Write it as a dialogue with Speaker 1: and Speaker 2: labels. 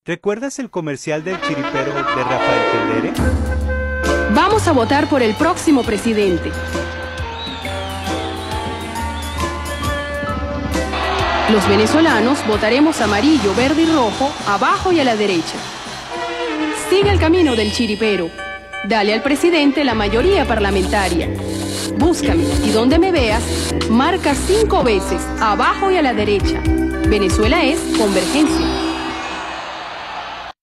Speaker 1: ¿Recuerdas el comercial del chiripero de Rafael Tellere?
Speaker 2: Vamos a votar por el próximo presidente. Los venezolanos votaremos amarillo, verde y rojo, abajo y a la derecha. Sigue el camino del chiripero. Dale al presidente la mayoría parlamentaria. Búscame y donde me veas, marca 5 veces, abajo y a la derecha. Venezuela es convergencia.